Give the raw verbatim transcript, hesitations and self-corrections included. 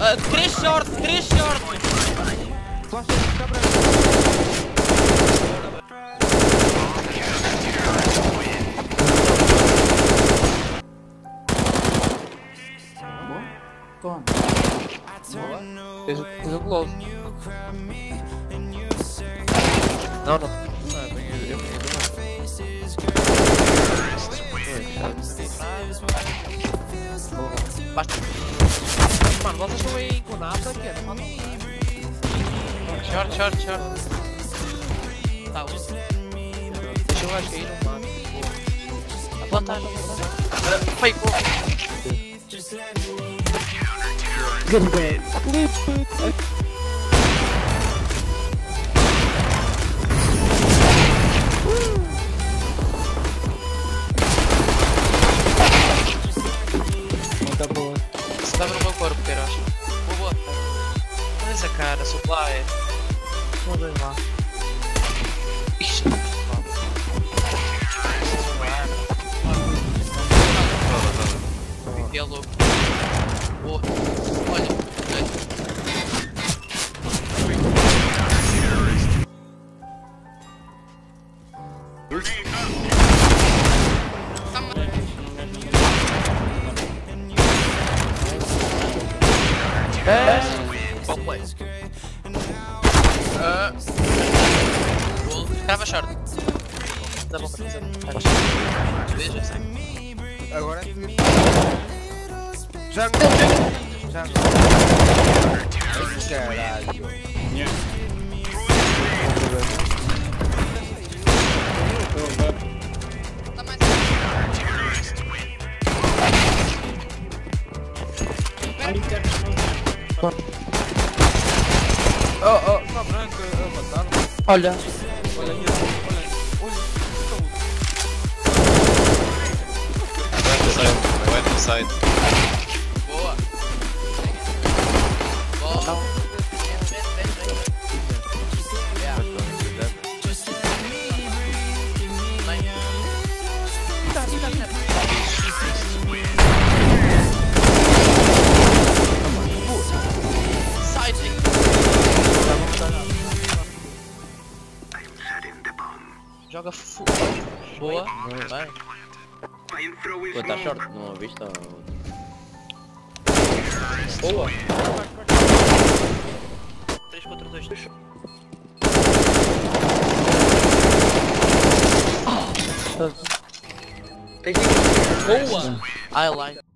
três short, três short. Toma. Fez o close. Não, não. Não, eu tenho. Eu tenho. Basta. Mano, vocês estão aí com nada aqui, não matam. Short, short, short. Tá, deixa eu acho que aí não mata. A plantar. Fake. Good way. Tá boa. Você tava no meu corpo, eu acho. Boa, boa. Olha essa cara, supply. Vamos ver lá. Ixi. Que é louco. Boa. Olha. É. Bom play. Ah. Crava short. Dá bom para fazer. Veja, sai. Agora já já caralho. Oh, oh, tá branco, mataram. Olha. Olha aí, olha. Olha. Right side. Boa. Boa. Joga full. Boa. Vai. Pô, tá short, não viste? Boa. três contra dois. Boa. I like.